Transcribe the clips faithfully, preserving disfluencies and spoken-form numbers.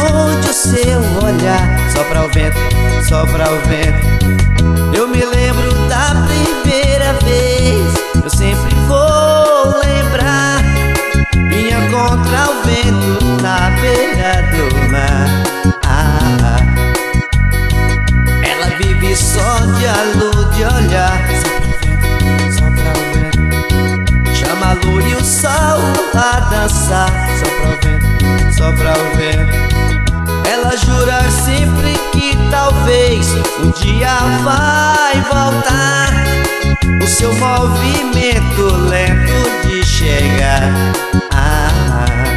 onde o seu olhar sopra o vento, sopra o vento. Eu me lembro da primeira vez, eu sempre vou lembrar. Vinha contra o vento na beira do mar. ah, ah. Ela vive só de alô, de olhar, sopra o vento, chama a lua e o sol a dançar. Sopra o vento, sopra o vento. Ela jura sempre que talvez um dia vai voltar. O seu movimento lento de chegar. ah, ah.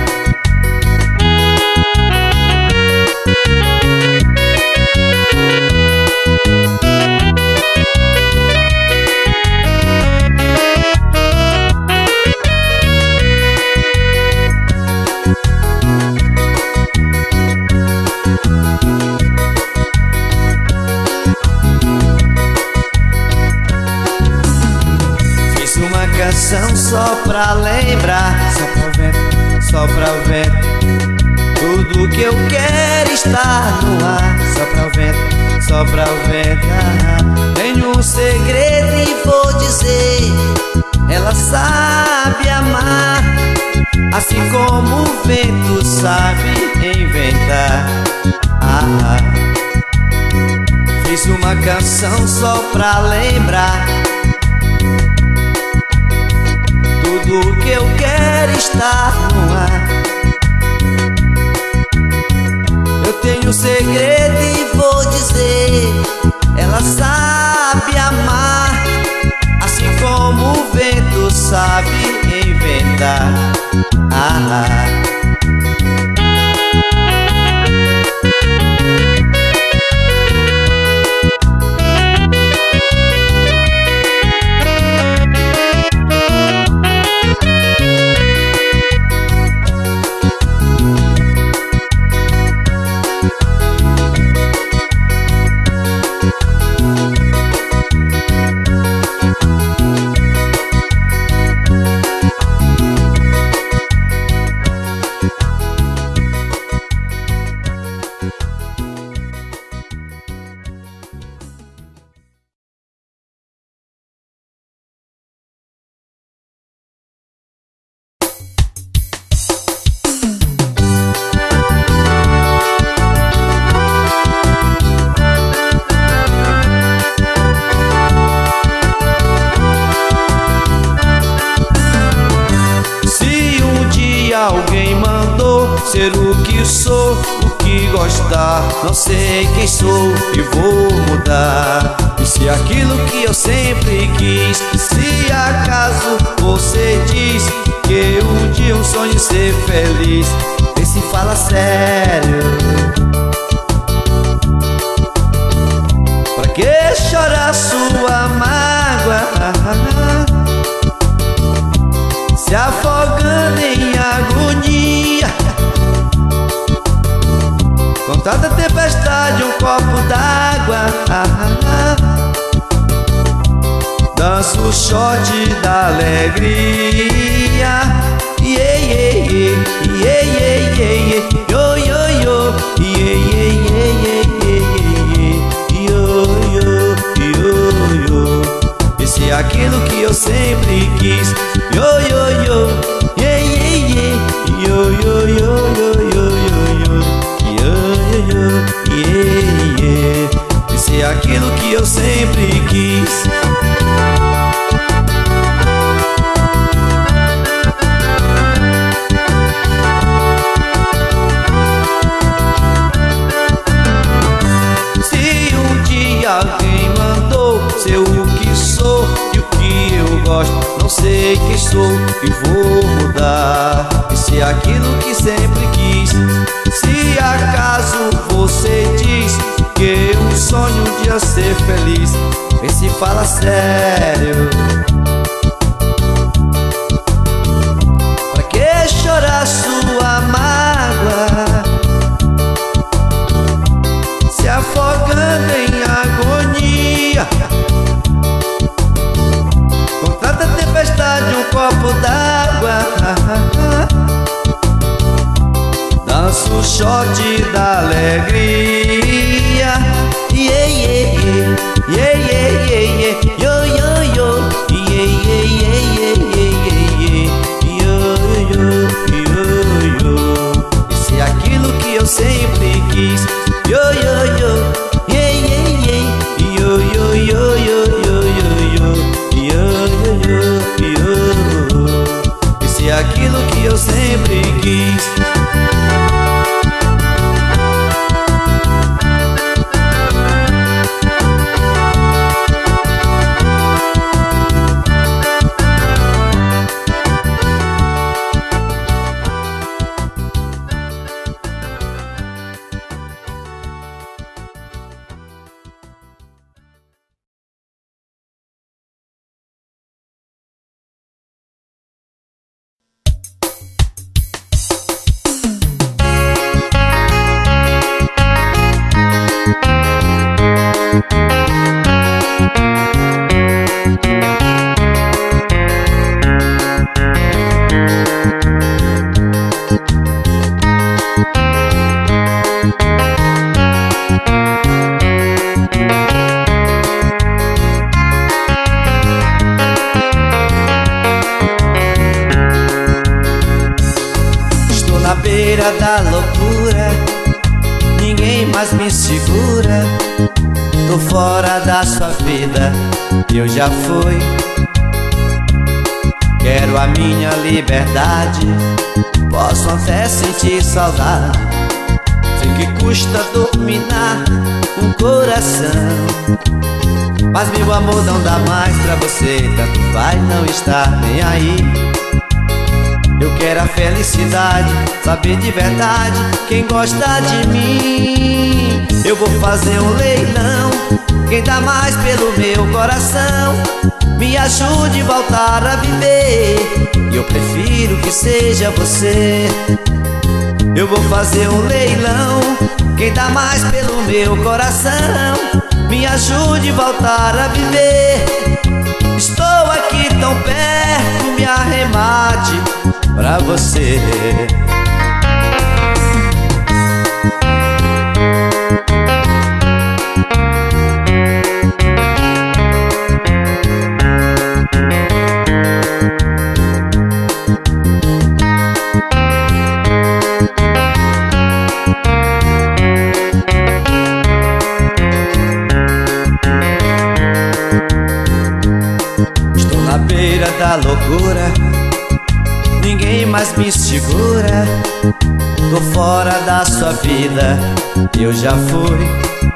Só pra lembrar, sopra o vento, sopra o vento. Tudo que eu quero está no ar. Sopra o vento, sopra o vento. ah, Tenho um segredo e vou dizer, ela sabe amar, assim como o vento sabe inventar. ah, ah. Fiz uma canção só pra lembrar, tudo que eu quero está no ar. Eu tenho um segredo e vou dizer, ela sabe amar, assim como o vento sabe inventar. ah, ah. Ser o que sou, o que gostar, não sei quem sou e vou mudar. E se aquilo que eu sempre quis, se acaso você diz que um dia um sonho ser feliz, vê se fala sério. Pra que chorar sua mágoa, se afogando em agonia? Com tanta tempestade, um copo d'água, dança o shot da alegria. Yeah, yeah, yeah, yeah, yeah, yeah. Yo, yo, yo. Yeah, yeah, yeah, yeah, yeah, yo, yo, yo, yo. Esse é aquilo que eu sempre quis. Yo, yo, yo. Yeah, yeah, yeah. Yo, yo, yo, yo, yo, yo, yo. Yeah, yeah. Isso é aquilo que eu sempre quis. Se um dia alguém mandou ser o que sou e o que eu gosto, não sei quem sou e vou mudar. Isso é aquilo que sempre quis. Se acaso você diz que um sonho um dia ser feliz, vê se fala sério. Pra que chorar sua mágoa, se afogando em agonia? Com tanta tempestade, um copo d'água, dança o shot da alegria. Yeah, yeah, yeah, yeah, yeah, yeah, yeah. Yo, yo, yo, yeah, yeah, yeah, yeah, yeah, yeah, yo, yo, yo, yo. Isso é aquilo que eu sempre quis. Yo, yo, yo, yeah, yeah, yeah, yo, yo, yo, yo, yo, yo, yo, yo, yo, yo. Isso é aquilo que eu sempre quis. Da loucura, ninguém mais me segura. Tô fora da sua vida, eu já fui. Quero a minha liberdade, posso até sentir saudade. Sei que custa dominar um coração, mas meu amor não dá mais pra você. Tanto faz não estar nem aí. Eu quero a felicidade, saber de verdade quem gosta de mim. Eu vou fazer um leilão, quem dá mais pelo meu coração, me ajude a voltar a viver. Eu prefiro que seja você. Eu vou fazer um leilão, quem dá mais pelo meu coração, me ajude a voltar a viver. Estou aqui tão perto, me arremate pra você. Estou na beira da loucura, ninguém mais me segura. Tô fora da sua vida, eu já fui.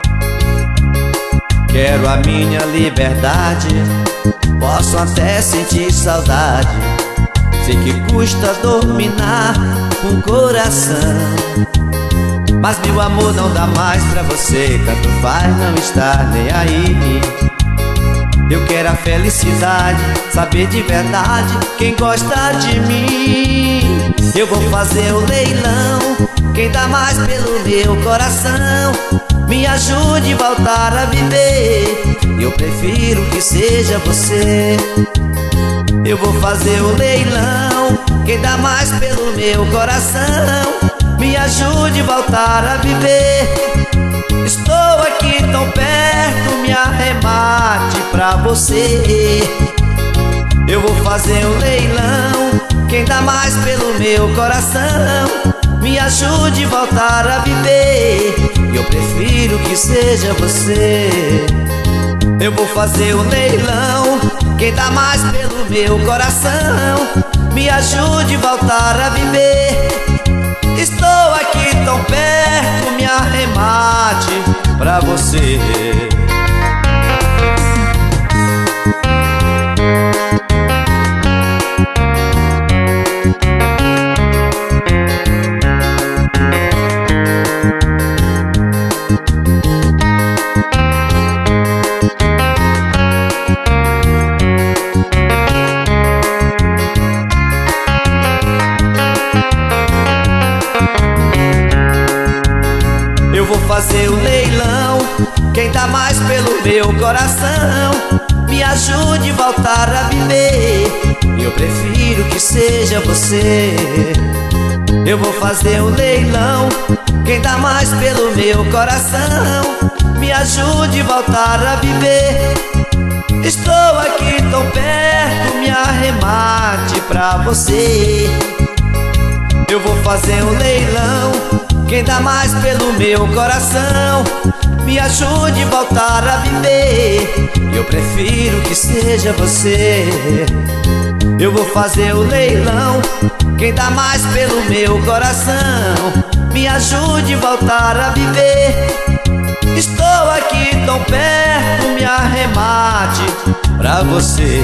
Quero a minha liberdade, posso até sentir saudade. Sei que custa dominar um coração, mas meu amor não dá mais pra você. Tanto faz não estar nem aí. Eu quero a felicidade, saber de verdade quem gosta de mim. Eu vou fazer o leilão, quem dá mais pelo meu coração, me ajude a voltar a viver. Eu prefiro que seja você. Eu vou fazer o leilão, quem dá mais pelo meu coração, me ajude a voltar a viver. Estou aqui tão perto, me arremate pra você. Eu vou fazer um leilão, quem dá mais pelo meu coração, me ajude a voltar a viver. Eu prefiro que seja você. Eu vou fazer um leilão, quem dá mais pelo meu coração, me ajude a voltar a viver. Estou aqui tão perto, me arremate pra você. Eu vou fazer o leilão, quem dá mais pelo meu coração, me ajude a voltar a viver. Eu prefiro que seja você. Eu vou fazer o leilão, quem dá mais pelo meu coração, me ajude a voltar a viver. Estou aqui tão perto, me arremate pra você. Eu vou fazer um leilão, quem dá mais pelo meu coração, me ajude a voltar a viver. Eu prefiro que seja você. Eu vou fazer o leilão, quem dá mais pelo meu coração, me ajude a voltar a viver. Estou aqui tão perto, me arremate pra você.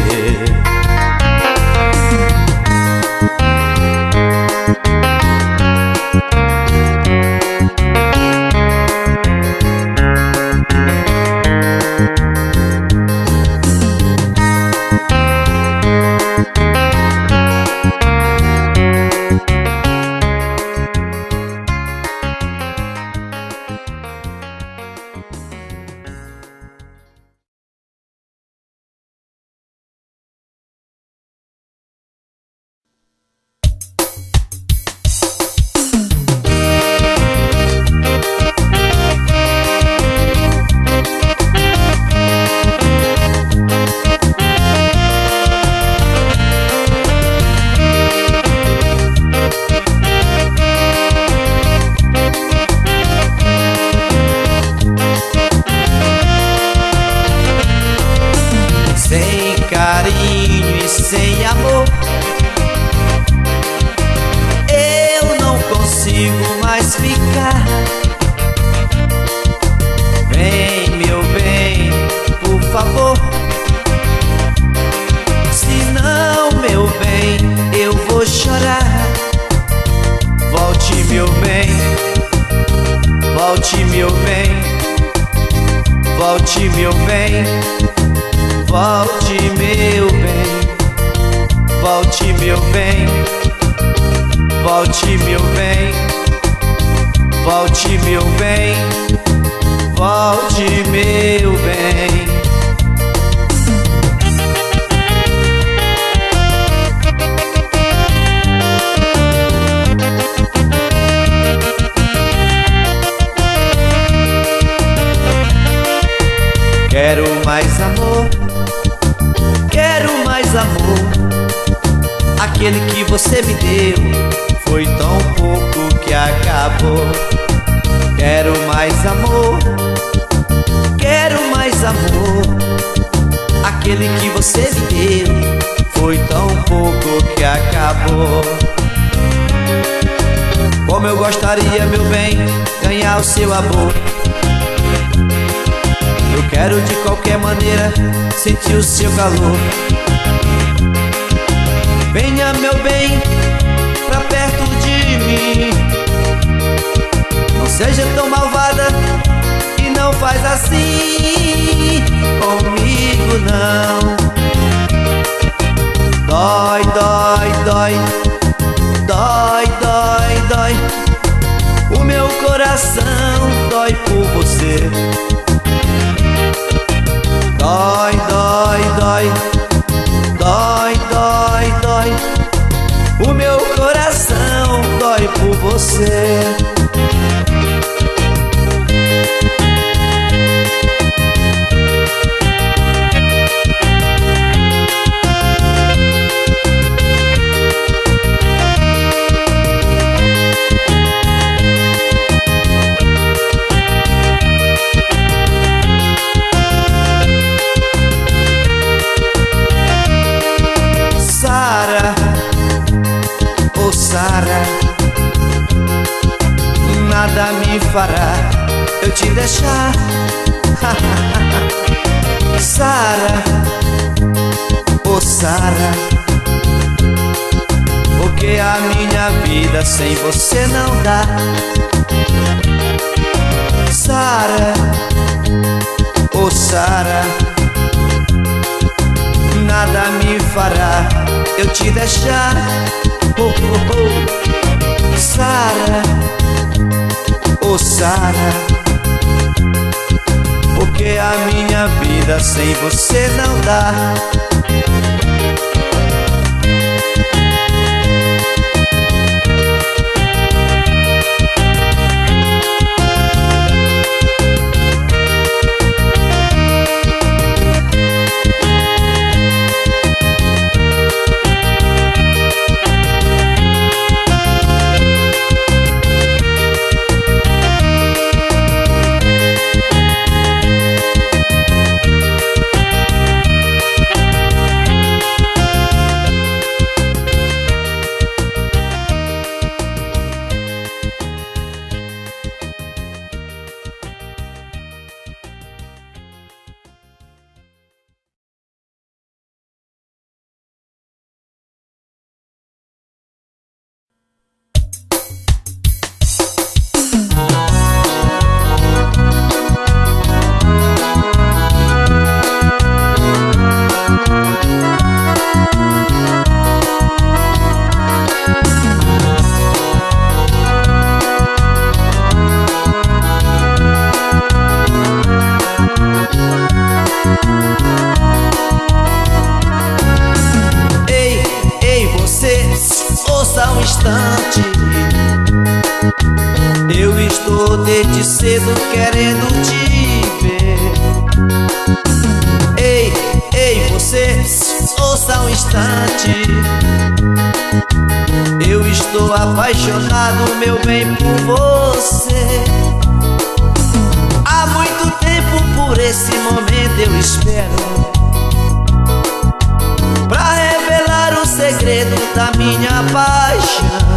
Sem amor, eu não consigo mais ficar. Vem, meu bem, por favor. Senão, meu bem, eu vou chorar. Volte, meu bem, volte, meu bem, volte, meu bem, volte, meu bem. Volte, meu bem, volte, meu bem, volte, meu bem, volte, meu bem. Quero mais amor, quero mais amor. Aquele que você me deu foi tão pouco que acabou. Quero mais amor, quero mais amor. Aquele que você me deu foi tão pouco que acabou. Como eu gostaria, meu bem, ganhar o seu amor. Eu quero de qualquer maneira sentir o seu calor. Venha, meu bem, pra perto de mim. Não seja tão malvada e não faz assim comigo, não. Dói, dói, dói, dói, dói, dói. O meu coração dói por você. Dói, dói, dói, dói, dói, dói. O meu coração dói por você. Sara, nada me fará eu te deixar. Sara, oh Sara, porque a minha vida sem você não dá. Sara, oh Sara, nada me fará eu te deixar. Oh, oh, oh. Sara, oh Sara, porque a minha vida sem você não dá. estou desde cedo querendo te ver. Ei, ei, você, ouça um instante. Eu estou apaixonado, meu bem, por você. Há muito tempo por esse momento eu espero, pra revelar o segredo da minha paixão.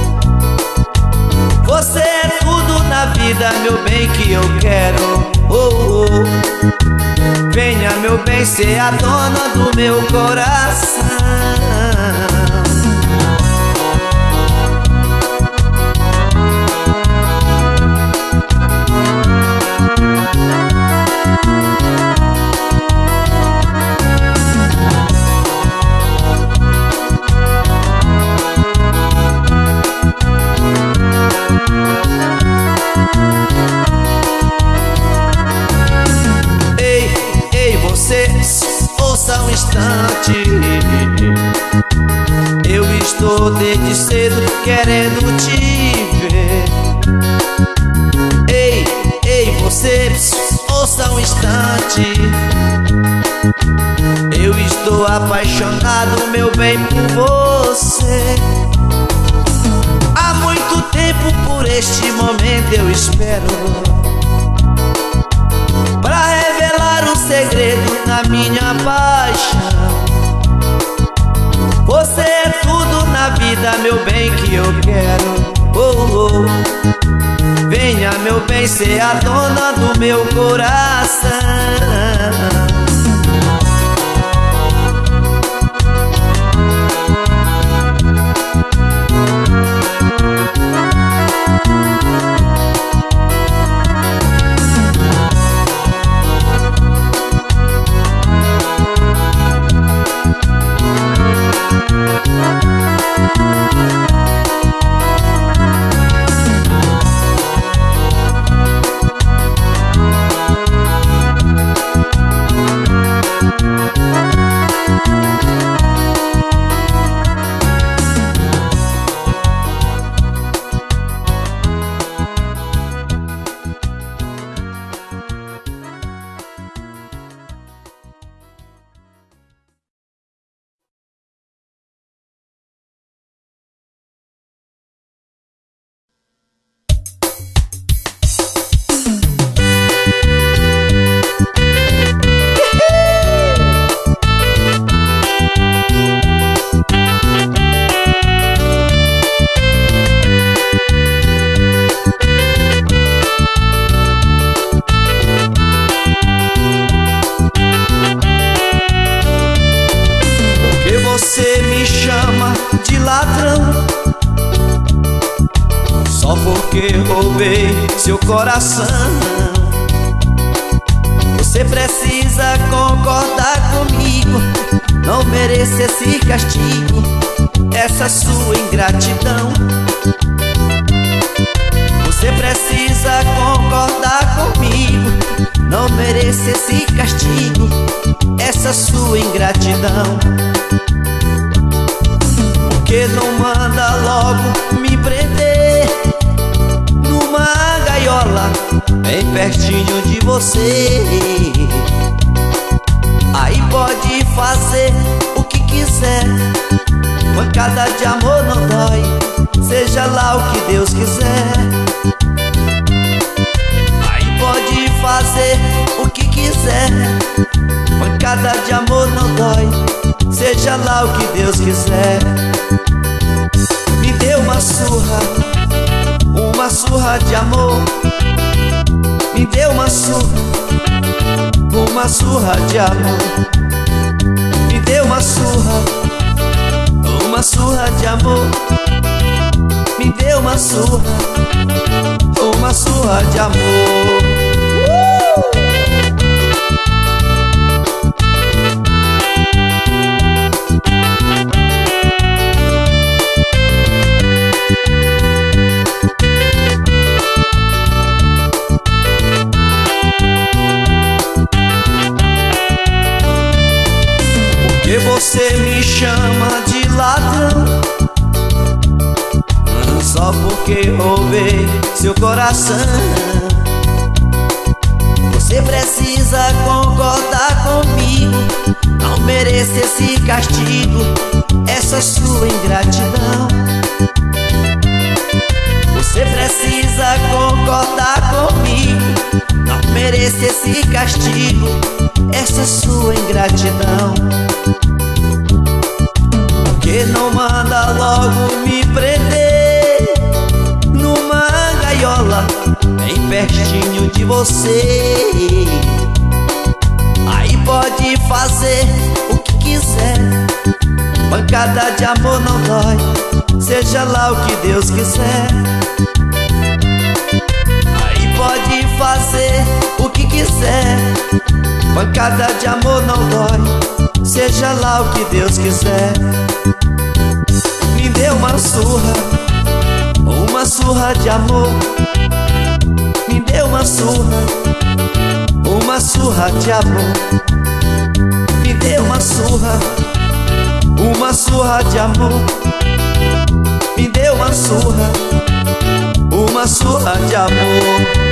Você é tudo na vida, meu bem, que eu quero. Oh, oh. Venha, meu bem, ser a dona do meu coração. Ei, ei, você, ouça um instante. Eu estou desde cedo querendo te ver. Ei, ei, você, ouça um instante. Eu estou apaixonado, meu bem, por você. Há muito tempo por este momento eu espero, pra revelar o segredo da minha paixão. Você é tudo na vida, meu bem, que eu quero. Oh, oh. Venha, meu bem, ser a dona do meu coração. Você me chama de ladrão só porque roubei seu coração. Você precisa concordar comigo, não mereço esse castigo, essa sua ingratidão. Você precisa concordar comigo, não mereço esse castigo, essa sua ingratidão. Porque não manda logo me prender numa gaiola bem pertinho de você? Aí pode fazer o que quiser, pancada de amor não dói, seja lá o que Deus quiser. Aí pode fazer o que quiser, pancada de amor não dói, seja lá o que Deus quiser. Me deu uma surra, uma surra de amor. Me deu uma surra, uma surra de amor. Me deu uma surra, uma surra de amor. Me deu uma surra, uma surra de amor. Porque você me chama de ladrão só porque que roubei seu coração. Você precisa concordar comigo, não mereço esse castigo, essa sua ingratidão. Você precisa concordar comigo, não mereço esse castigo, essa sua ingratidão. Por que não manda logo me prender numa gaiola bem pertinho de você? Aí pode fazer o que quiser, pancada de amor não dói, seja lá o que Deus quiser. Aí pode fazer o que quiser, pancada de amor não dói, seja lá o que Deus quiser. Me deu uma surra, uma surra de amor. Me deu uma surra, uma surra de amor. Me deu uma surra, uma surra de amor. Me deu uma surra, uma surra de amor.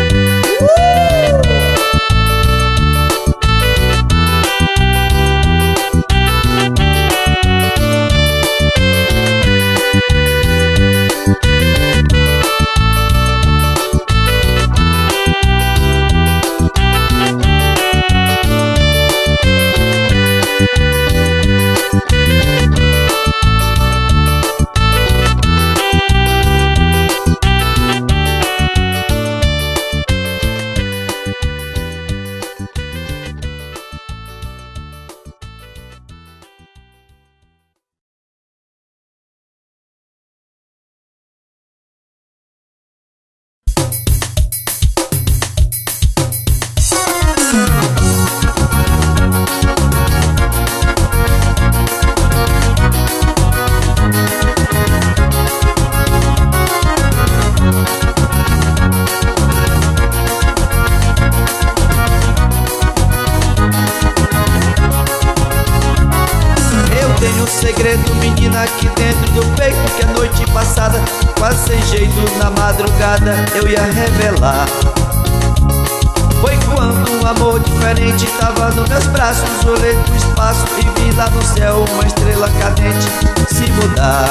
Segredo, menina, aqui dentro do peito, que a noite passada, quase sem jeito, na madrugada eu ia revelar. Foi quando um amor diferente tava nos meus braços, olhei pro espaço e vi lá no céu uma estrela cadente se mudar.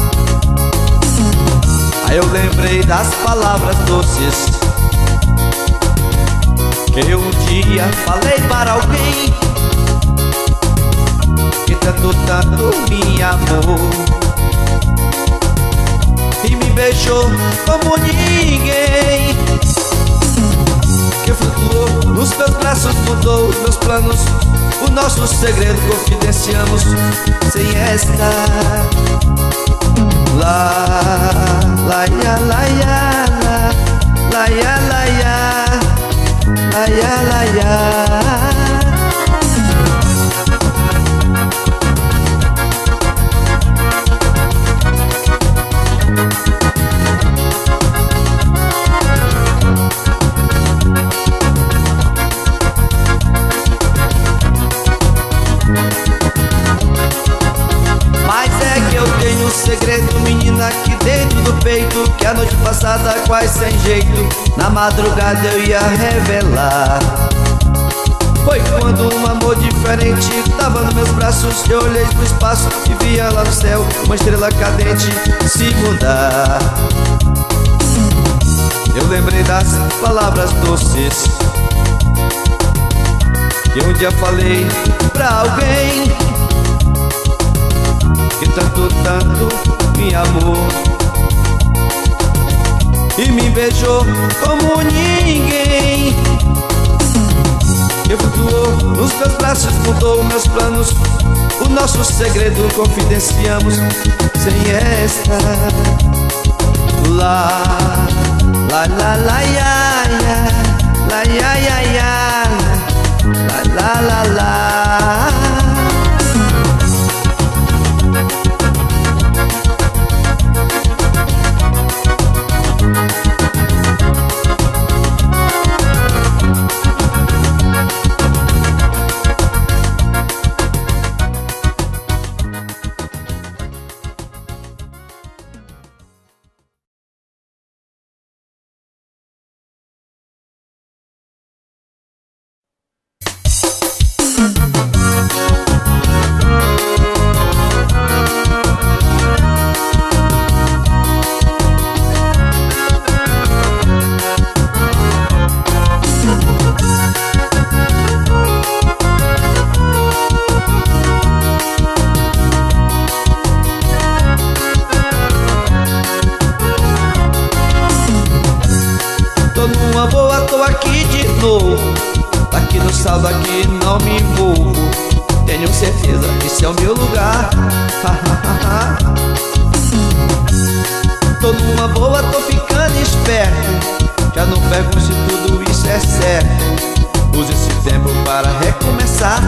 Aí eu lembrei das palavras doces que eu um dia falei para alguém, que tanto, tanto me amou e me beijou como ninguém, que flutuou nos meus braços, mudou os meus planos, o nosso segredo confidenciamos sem esta. Lá, lá, ya, lá, ya, lá, lá, ya, lá, ya, lá, ya, lá, ya. Segredo, menina, aqui dentro do peito, que a noite passada, quase sem jeito, na madrugada eu ia revelar. Foi quando um amor diferente tava nos meus braços, eu olhei pro espaço e via lá no céu uma estrela cadente se mudar. Eu lembrei das palavras doces que um dia falei pra alguém, que tanto, tanto me amou e me beijou como ninguém, que flutuou nos meus braços, mudou meus planos, o nosso segredo confidenciamos sem esta. Lá, lá, lá, lá, ya, ya, lá, ya, ya, ya, lá, lá, lá, lá. saldo aqui, não me envolvo. Tenho certeza, esse é o meu lugar. Tô numa boa, tô ficando esperto. Já não pergunto se tudo isso é certo. Use esse tempo para recomeçar.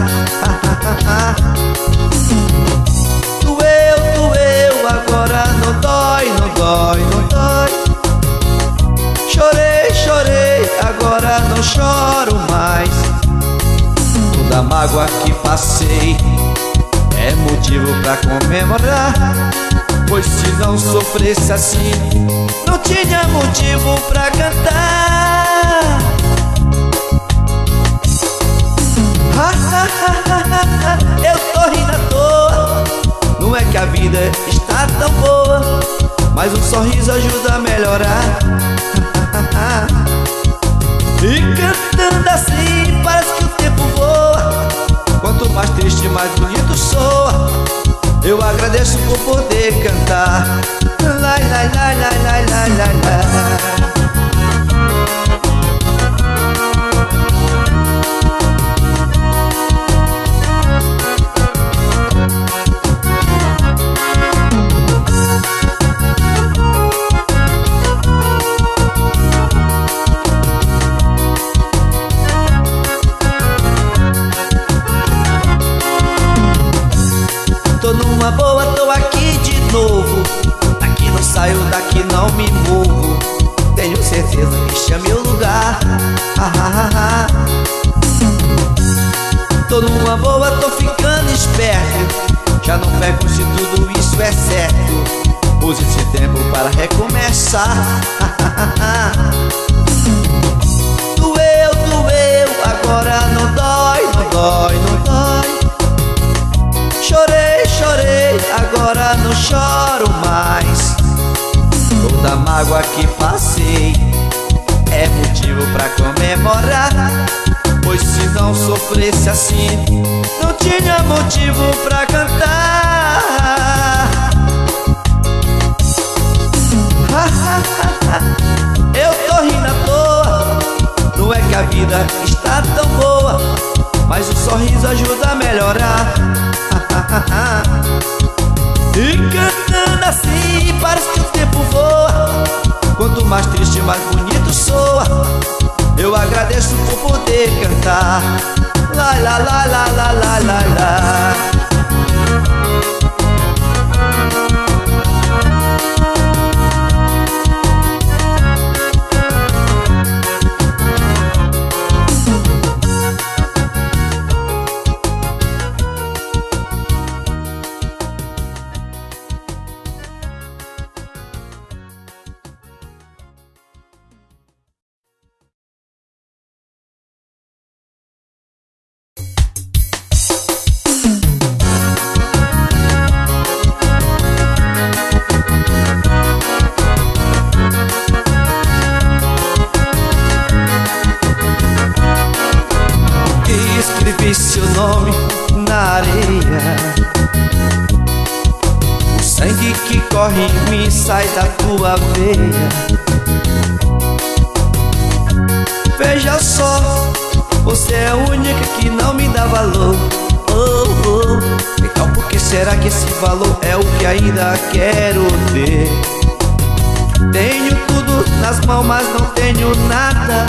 Doeu, doeu, agora não dói, não dói, não dói. Chorei, chorei, agora não choro mais. Toda a mágoa que passei é motivo pra comemorar. Pois se não sofresse assim, não tinha motivo pra cantar. Eu tô rindo à toa. Não é que a vida está tão boa, mas um sorriso ajuda a melhorar. E cantando assim parece que o tempo voa. Quanto mais triste, mais bonito soa. Eu agradeço por poder cantar. Lai, lai, lai, lai, lai, lai, lai, lai. Tô numa boa, tô aqui de novo. Daqui não saio, daqui não me movo. Tenho certeza que este é meu lugar. Tô numa boa, tô ficando esperto. Já não pego se tudo isso é certo. Use esse tempo para recomeçar. Doeu, doeu, agora não dói, não dói, não dói. Chorei, chorei, agora não choro mais. Toda mágoa que passei é motivo pra comemorar. Pois se não sofresse assim, não tinha motivo pra cantar. Eu tô rindo à toa. Não é que a vida está tão boa, mas o sorriso ajuda a melhorar. E cantando assim parece que o tempo voa. Quanto mais triste, mais bonito soa. Eu agradeço por poder cantar. Lá, lá, lá, lá, lá, lá, lá, lá. Escrevi seu nome na areia. O sangue que corre em mim sai da tua veia. Veja só, você é a única que não me dá valor. Oh, oh. Então por que será que esse valor é o que ainda quero ter? Tenho tudo nas mãos, mas não tenho nada.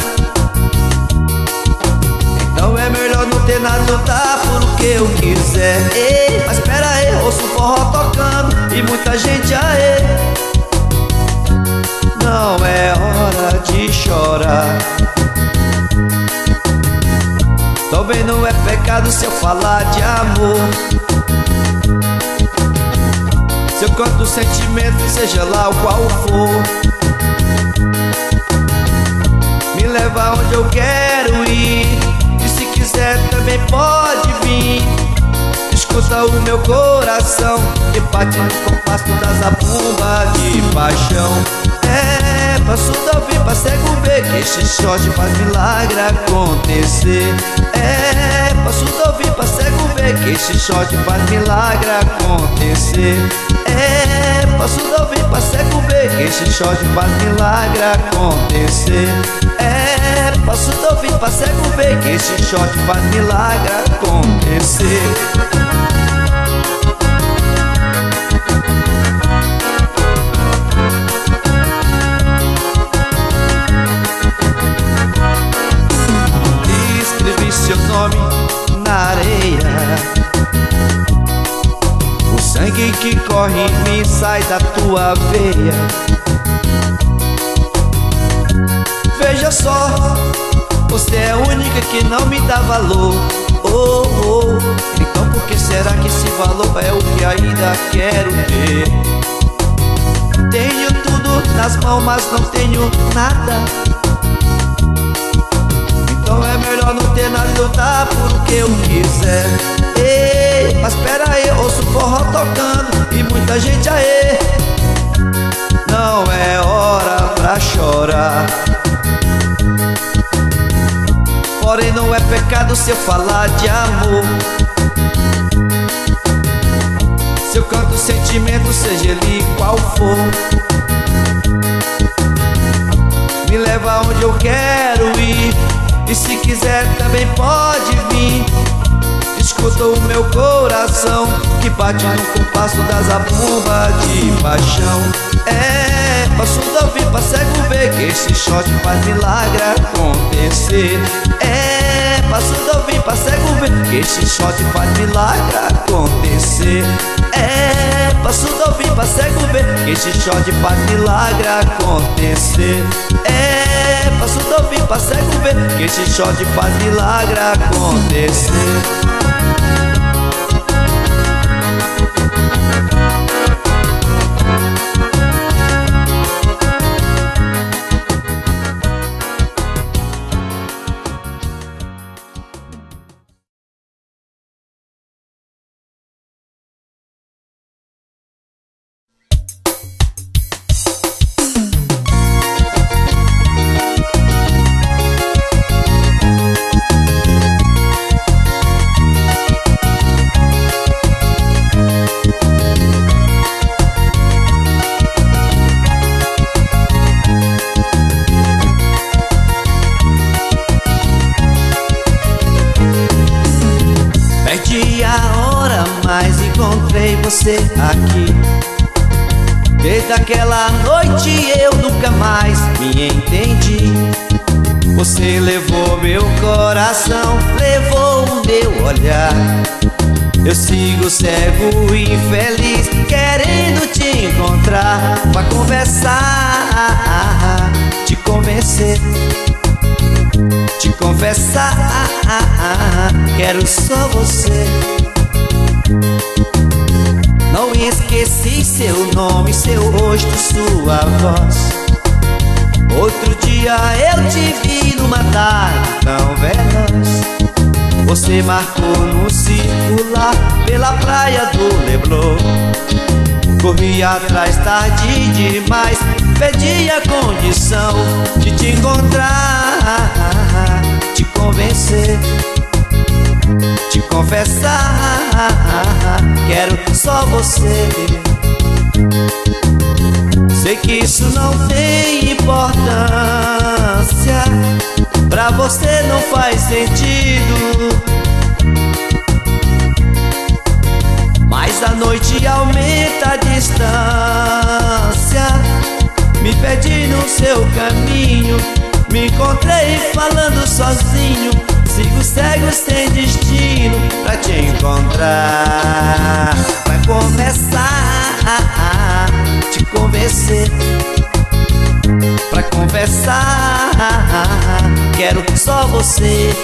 Então é melhor não ter nada, lutar por o que eu quiser. Ei, mas espera aí, ouço o forró tocando e muita gente aê. Não é hora de chorar. Também não é pecado se eu falar de amor. Se eu canto sentimento, seja lá o qual for, me leva onde eu quero ir. Se quiser também pode vir. Escuta o meu coração que bate no compasso das zabumbas de paixão. É, passo da ouvir pra cego ver que esse shot faz milagre acontecer. É, passo da ouvir pra cego ver que esse shot faz milagre acontecer. É, passo da ouvir pra cego ver que esse shot faz milagre acontecer. É, Posso te ouvir pra cego ver que esse shot faz milagre acontecer. Escrevi seu nome na areia, o sangue que corre em mim sai da tua veia. Veja só, você é a única que não me dá valor. Oh, oh. Então por que será que esse valor é o que ainda quero ter? Tenho tudo nas mãos, mas não tenho nada. Então é melhor não ter nada e lutar por o que eu quiser. Ei, mas pera aí, ouço forró tocando e muita gente aí. Não é hora pra chorar, porém não é pecado se eu falar de amor. Se eu canto sentimento, seja ele qual for, me leva onde eu quero ir, e se quiser também pode vir. Escuta o meu coração que bate no compasso das zabumbas de paixão. É, posso ouvir pra cego ver que esse shot faz milagre acontecer. É, posso ouvir pra cego ver que esse shot faz milagre acontecer. É, posso ouvir pra cego ver que esse shot faz milagre acontecer. É, posso ouvir pra cego ver que esse shot faz milagre acontecer. Você aqui, desde aquela noite eu nunca mais me entendi. Você levou meu coração, levou o meu olhar. Eu sigo cego e infeliz, querendo te encontrar pra conversar, te convencer, te confessar. Quero só você. Não esqueci seu nome, seu rosto, sua voz. Outro dia eu te vi numa tarde tão veloz. Você marcou no circular pela praia do Leblon. Corri atrás tarde demais, pedi a condição de te encontrar, te convencer, te confessar. Quero só você. Sei que isso não tem importância, pra você não faz sentido, mas a noite aumenta a distância. Me perdi no seu caminho, me encontrei falando sozinho. Sigo cego sem destino pra te encontrar, pra começar, te convencer, pra conversar. Quero só você.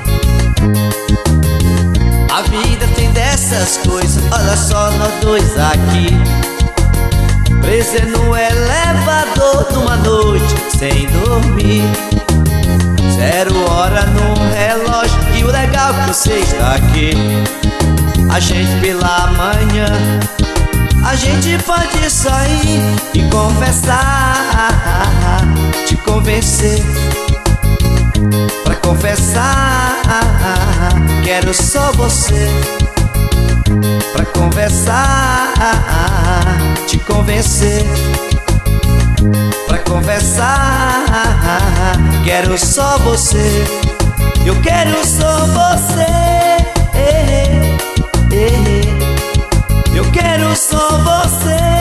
A vida tem dessas coisas, olha só nós dois aqui, preso no elevador numa noite sem dormir. Zero hora no relógio e o legal é que você está aqui. A gente pela manhã, a gente pode sair e conversar, te convencer, pra confessar. Quero só você, pra conversar, te convencer, pra conversar. quero só você, eu quero só você. Eu quero só você.